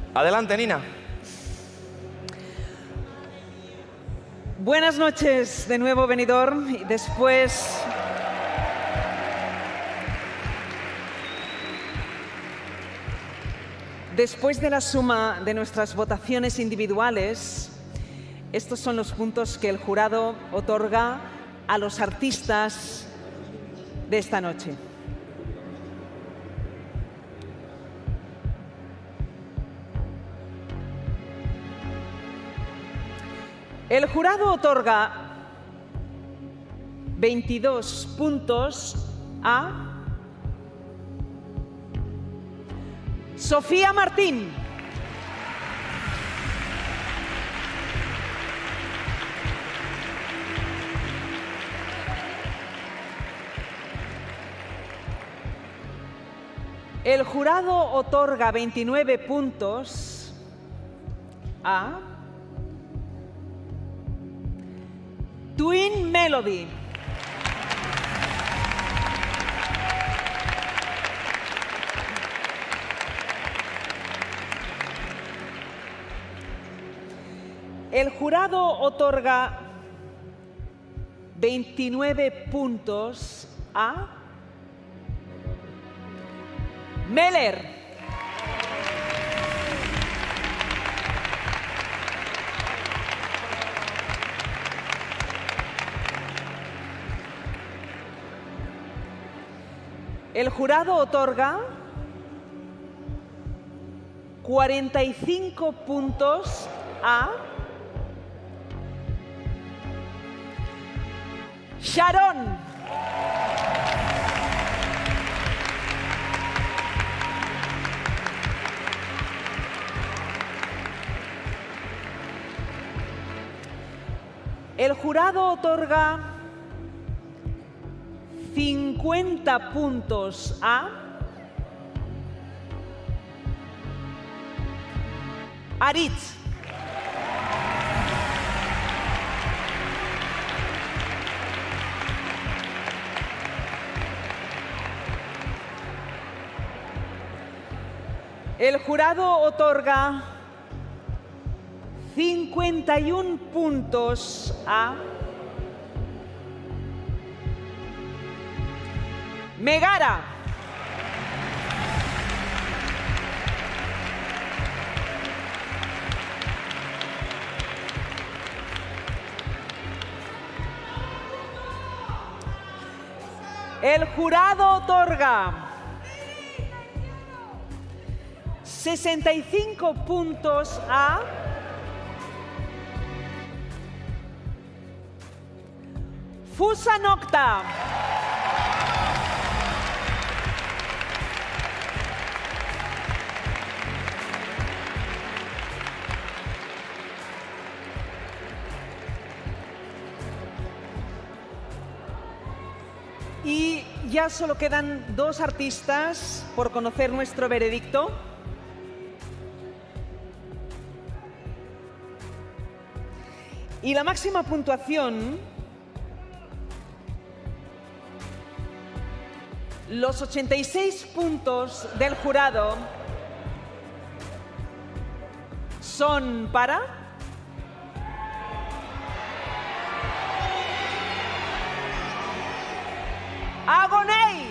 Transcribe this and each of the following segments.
Adelante, Nina. Buenas noches de nuevo, Benidorm. Y después de la suma de nuestras votaciones individuales, estos son los puntos que el jurado otorga a los artistas de esta noche. El jurado otorga 22 puntos a Sofía Martín. El jurado otorga 29 puntos a Twin Melody. El jurado otorga 29 puntos a Meller. El jurado otorga 45 puntos a Sharon. El jurado otorga 50 puntos a Aritz. El jurado otorga 51 puntos a Megara. El jurado otorga 65 puntos a Fusa Nocta. Y ya solo quedan dos artistas por conocer nuestro veredicto. Y la máxima puntuación, los 86 puntos del jurado, son para Agoney.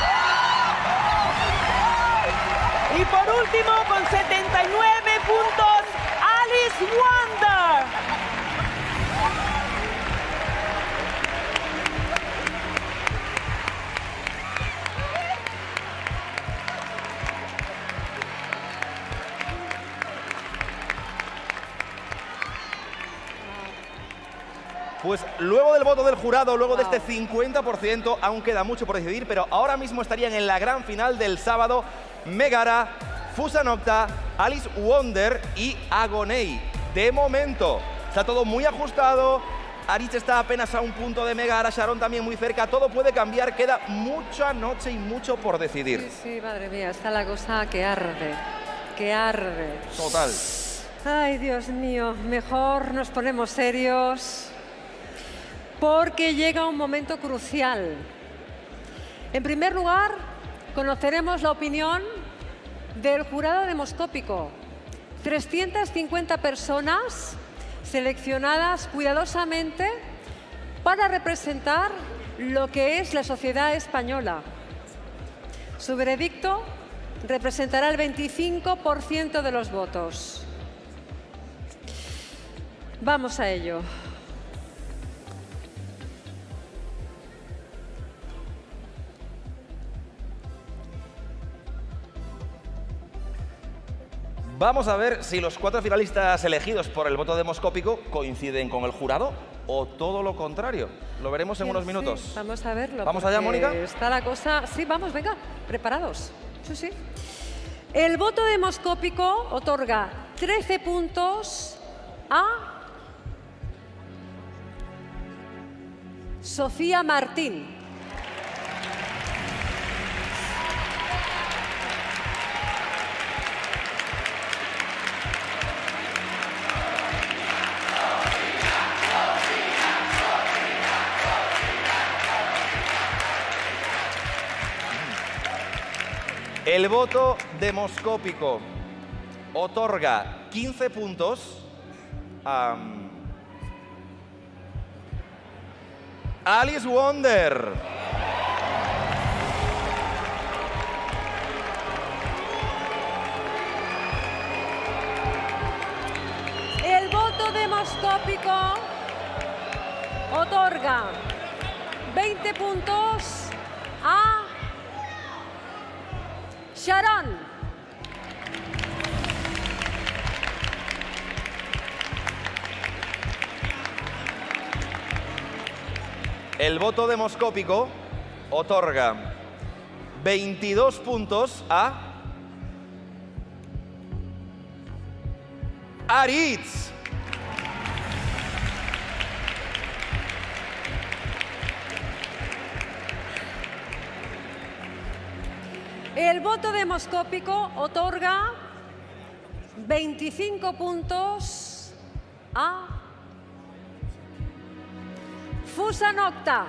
Y por último, con 79 puntos, Alice Wonder. Pues luego del voto del jurado, luego de este 50%, aún queda mucho por decidir, pero ahora mismo estarían en la gran final del sábado Megara, Fusa Nocta, Alice Wonder y Agoney. De momento, está todo muy ajustado. Aritz está apenas a un punto de Megara, Sharon también muy cerca. Todo puede cambiar, queda mucha noche y mucho por decidir. Sí, sí, madre mía, está la cosa que arde, que arde. Total. Ay, Dios mío, mejor nos ponemos serios porque llega un momento crucial. En primer lugar, conoceremos la opinión del jurado demoscópico, 350 personas seleccionadas cuidadosamente para representar lo que es la sociedad española. Su veredicto representará el 25% de los votos. Vamos a ello. Vamos a ver si los 4 finalistas elegidos por el voto demoscópico coinciden con el jurado o todo lo contrario. Lo veremos en unos minutos. Sí, vamos a verlo. ¿Vamos allá, Mónica? Está la cosa... Sí, vamos, venga, preparados. Sí, sí. El voto demoscópico otorga 13 puntos a Sofía Martín. El voto demoscópico otorga 15 puntos a Alice Wonder. El voto demoscópico otorga 20 puntos a Sharon. El voto demoscópico otorga 22 puntos a Aritz. El voto demoscópico otorga 25 puntos a Fusanocta.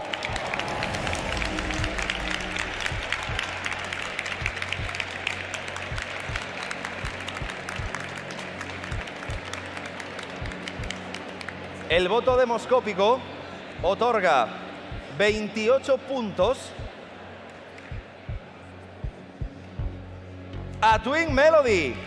El voto demoscópico otorga 28 puntos a Twin Melody.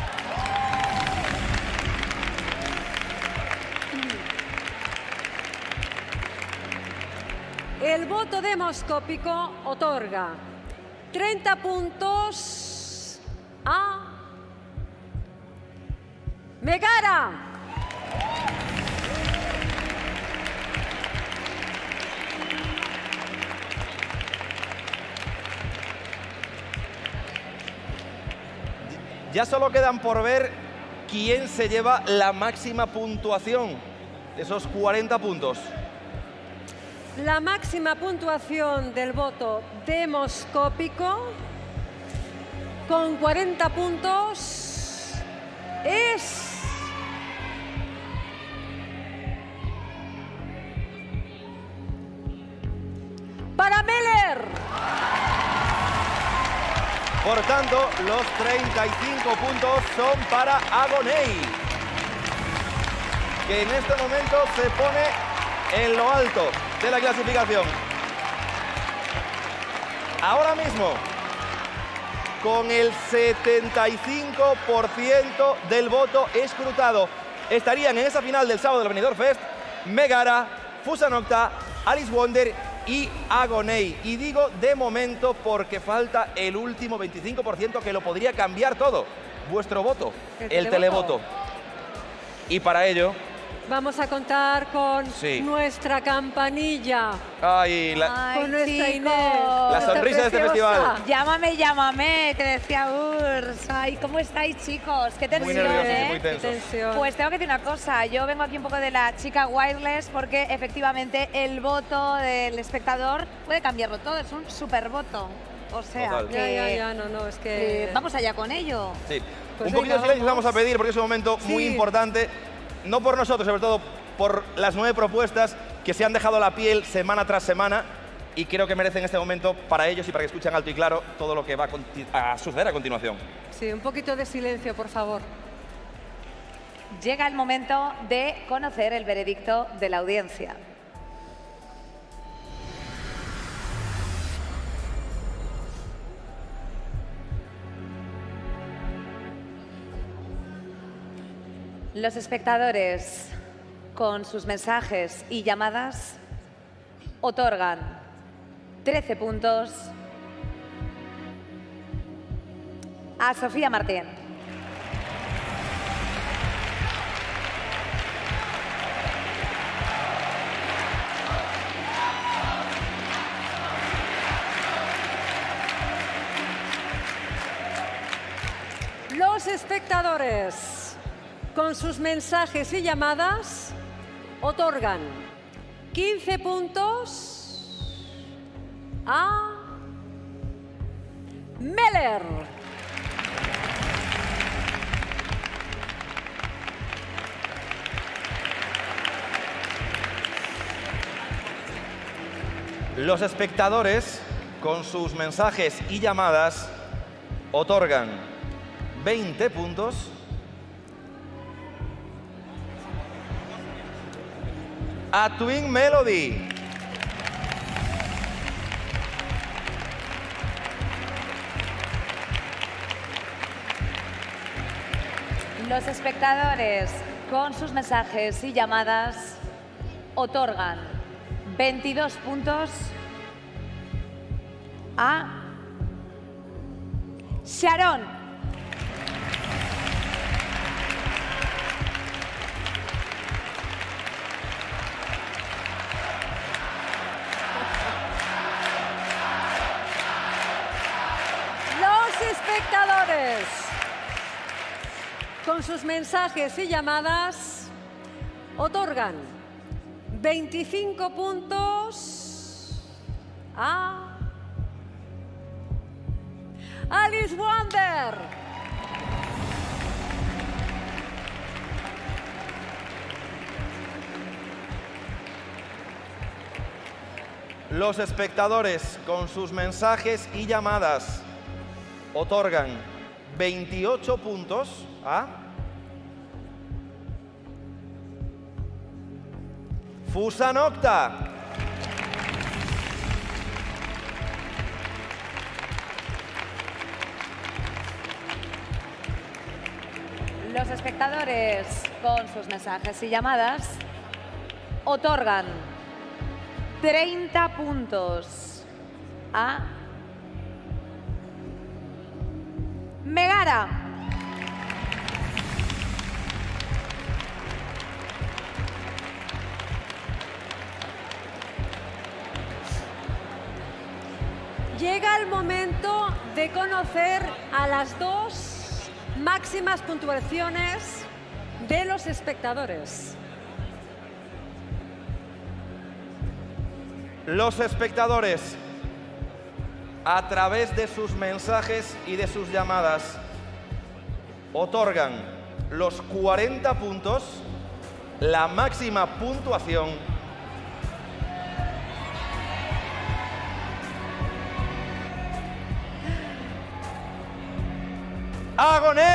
El voto demoscópico otorga 30 puntos a Megara. Ya solo quedan por ver quién se lleva la máxima puntuación de esos 40 puntos. La máxima puntuación del voto demoscópico con 40 puntos es para Meller. Por tanto, los 35 puntos son para Agoney, que en este momento se pone en lo alto de la clasificación. Ahora mismo, con el 75% del voto escrutado, estarían en esa final del sábado del Benidorm Fest Megara, Fusanocta, Alice Wonder y Agoney. Y digo de momento porque falta el último 25% que lo podría cambiar todo. Vuestro voto, el televoto. Y para ello vamos a contar con nuestra campanilla. Ay, con nuestra chicos. Inés. La sonrisa de este festival. Llámame, llámame, te decía Urs. Ay, ¿cómo estáis, chicos? Qué tensión, Muy nerviosos y muy Qué tensos. tensión. Pues tengo que decir una cosa, yo vengo aquí un poco de la chica wireless porque efectivamente el voto del espectador puede cambiarlo todo, es un super voto. O sea, Total. que, Ya, no, es que... vamos allá con ello. Sí. Pues Un poquito venga, de silencio vamos. vamos a pedir porque es un momento muy Sí. importante, no por nosotros, sobre todo por las 9 propuestas que se han dejado la piel semana tras semana y creo que merecen este momento para ellos y para que escuchen alto y claro todo lo que va a suceder a continuación. Sí, un poquito de silencio, por favor. llega el momento de conocer el veredicto de la audiencia. Los espectadores, con sus mensajes y llamadas, otorgan 13 puntos a Sofía Martín. Los espectadores, con sus mensajes y llamadas, otorgan 15 puntos a Meller. Los espectadores, con sus mensajes y llamadas, otorgan 20 puntos a Twin Melody. Los espectadores, con sus mensajes y llamadas, otorgan 22 puntos a Sharon. Los espectadores, con sus mensajes y llamadas, otorgan 25 puntos a Alice Wonder. Los espectadores, con sus mensajes y llamadas, otorgan 28 puntos a Fusanocta. Los espectadores, con sus mensajes y llamadas, otorgan 30 puntos a Megara. Llega el momento de conocer a las dos máximas puntuaciones de los espectadores. Los espectadores, a través de sus mensajes y de sus llamadas, otorgan los 40 puntos, la máxima puntuación a Agoné.